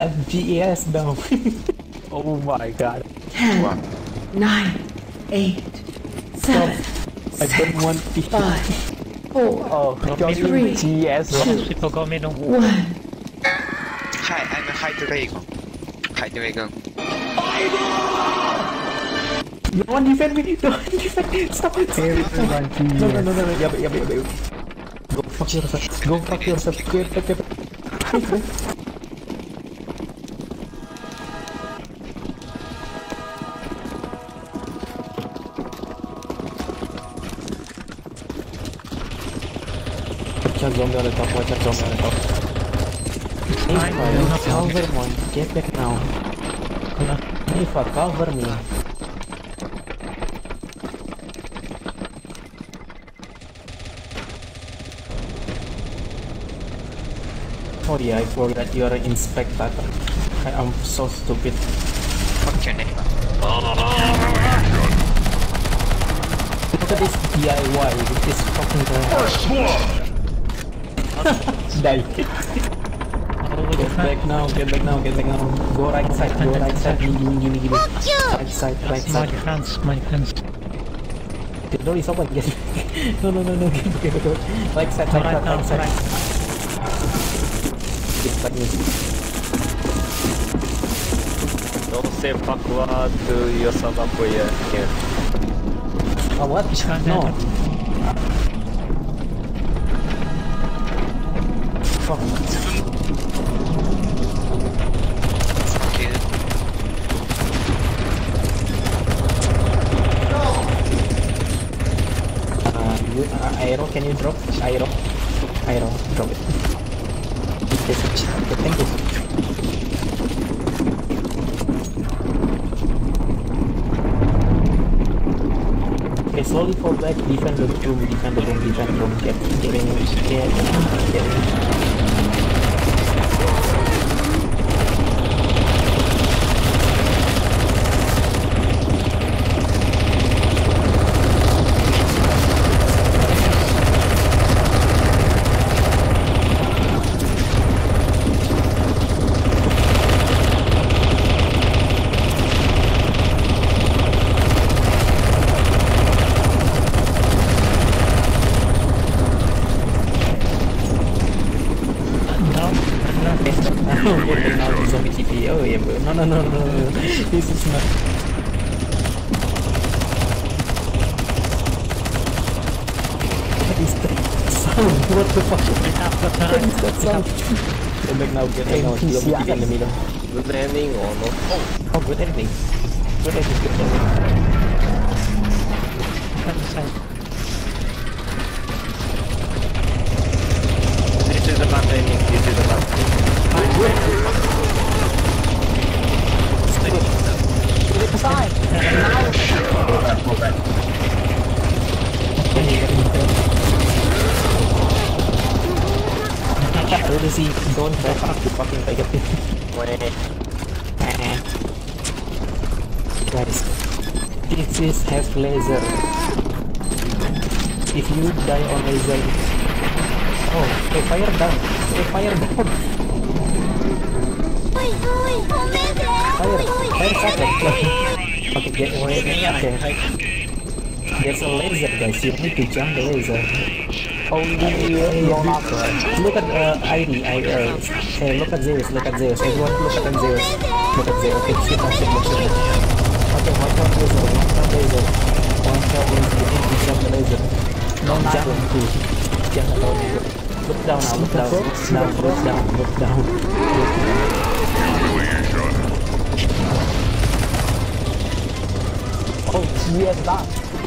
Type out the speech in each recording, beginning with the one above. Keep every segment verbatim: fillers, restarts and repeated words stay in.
G E S down. Oh my god. Ten, nine, eight, seven, I don't want to five, four, Oh, three, G E S. People got me no. one. Hi, I'm High Dragon. High Dragon. No one defend me. Don't defend. Stop it. Everyone G E S. No, no, no, no, no. Yabba, yabba, yabba. Go fuck yourself. Go fuck yourself. Quick, quick, quick. Watch out, zombie on the top. Watch out, zombie on the top. Nifa, cover one. Get back now. Nifa, cover me. Oh yeah, I forgot you are an inspector. I am so stupid. What's your name? Look at this D I Y with this fucking Die. Get back now, get back now, get back now. Go right side, go right side. Gimme, gimme, gimme, gimme. Right side, right My side. defense, my defense. The door is open, get No, no, no, no, get back, get back. Right side, right side, right side. Get back me. Don't say fuck what to your son up here. Oh, what? No. Fuck. Okay. Uh, you, uh, Aero, can you drop? Aero. Aero, drop it. Yes, okay, thank you. Okay, slowly fall back, defend the room, defend the room, defend the room, get, get in, get in, get in. Zombie T P. Oh yeah, bro. No, no, no, no, no. This is not. What is that sound? What the fuck? What is that sound? Get back now, get back now. Zombie T P in the middle. Good ending or no? Oh, good ending. Good ending, good ending. Come inside. This is the bad ending. This is the bad ending. Side. Udah sih, don't back up to fucking negative. Guys, this is has laser. If you die on laser, oh, okay, fire down, okay, fire down. Fire, fire socket. Okay, get away. Okay. There's a laser, guys. You need to jump the laser. Only long after. Look at uh, I D. I, uh, hey, look at Zeus. Look at Zeus. Everyone, look at Zeus. Look at Zeus. Okay, shoot, shoot, shoot, shoot. Okay, one shot laser. One shot laser. One shot laser. You need to jump the laser. No, jump to. Jump the laser. Look down now. Look down. Look down. Look down. Look down. Look down. Oh, yes, that.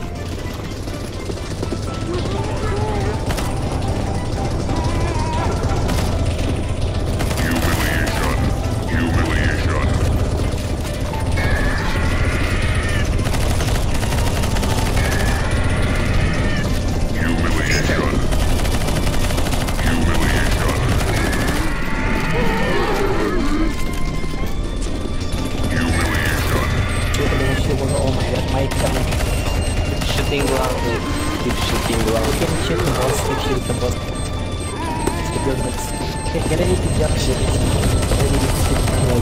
Oh my god, my god. Shooting ground. Keep shooting ground. You can shoot the boss, keep shooting the boss. It's the good next. Okay, get ready to jump shit. Get ready to shoot.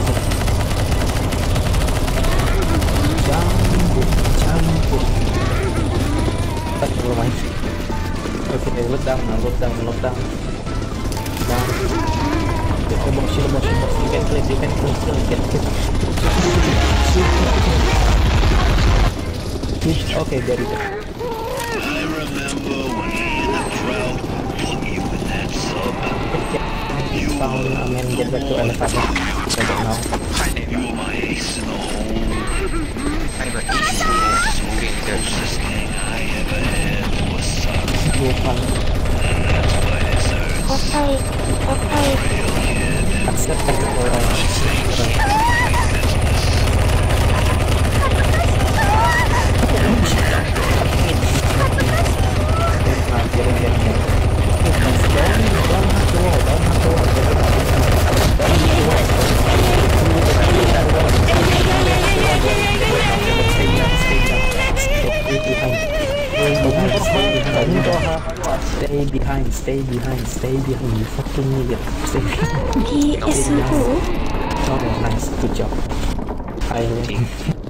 guys, you can still get it. Okay, there you go. I remember when in the drought, put you in that sub. Found, I mean, get back to elevator. I don't know. Hi there. You were my ace in the hole. I'm an ace in the smoking there's Best thing I ever had was sucks. Go fun. That's why this hurts. Okay, okay. Accept it or uh, Stay behind, stay behind, stay behind, you fucking idiot. Stay behind. He is who? Oh, nice, good job. I win.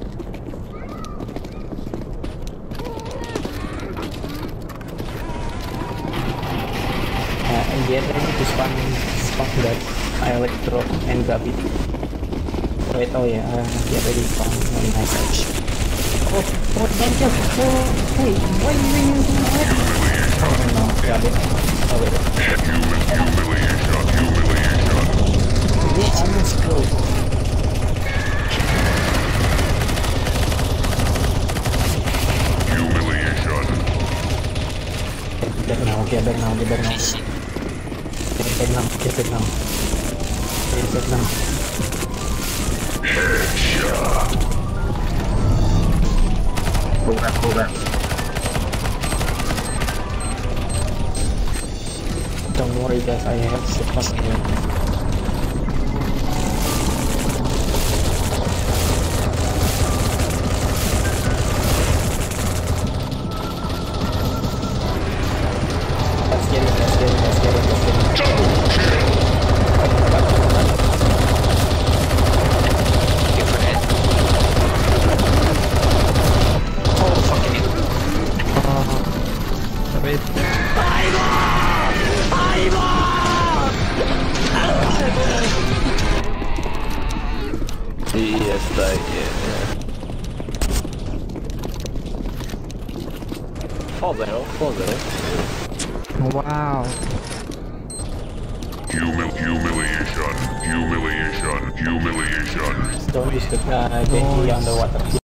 Uh, and get ready to spam, spam that electro and grab it. Wait, oh yeah, uh, get ready to spam on my side. Oh, oh, don't just, oh, hey, why are you using that? Oh no, grab it. Oh wait. Humiliation, humiliation. Yeah, almost close. Humiliation. Get back now, get back now, get back now. Get back now, get back now. Get back now. Headshot. Go back, go back. Don't worry guys, I have support here. Let's get it, let's get it, let's get it, let's get it. You for that. Oh, fucking Uh, wait. Yes, I can. Fodder, fodder. Wow. Humil humiliation, humiliation, humiliation. Don't disturb uh, Jackie underwater.